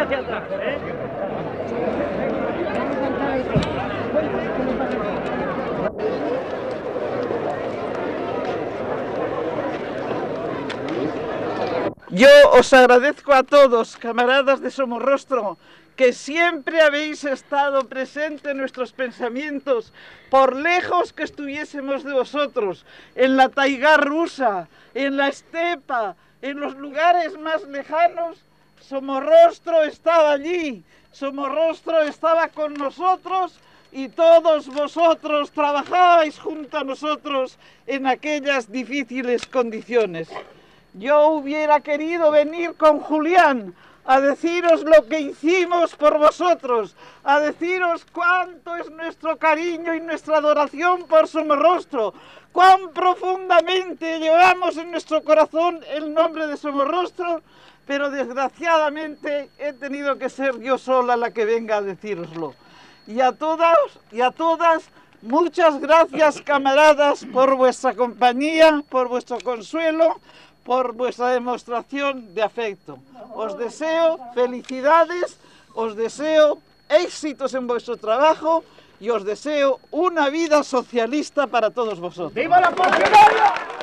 hacia atrás, ¿eh? Yo os agradezco a todos, camaradas de Somorrostro, que siempre habéis estado presentes en nuestros pensamientos, por lejos que estuviésemos de vosotros, en la taigá rusa, en la estepa, en los lugares más lejanos. Somorrostro estaba allí, Somorrostro estaba con nosotros y todos vosotros trabajabais junto a nosotros en aquellas difíciles condiciones. Yo hubiera querido venir con Julián a deciros lo que hicimos por vosotros, a deciros cuánto es nuestro cariño y nuestra adoración por Somorrostro, cuán profundamente llevamos en nuestro corazón el nombre de Somorrostro, pero desgraciadamente he tenido que ser yo sola la que venga a decíroslo. Y a todas, muchas gracias, camaradas, por vuestra compañía, por vuestro consuelo, por vuestra demostración de afecto. Os deseo felicidades, os deseo éxitos en vuestro trabajo y os deseo una vida socialista para todos vosotros. ¡Viva la Portugalia!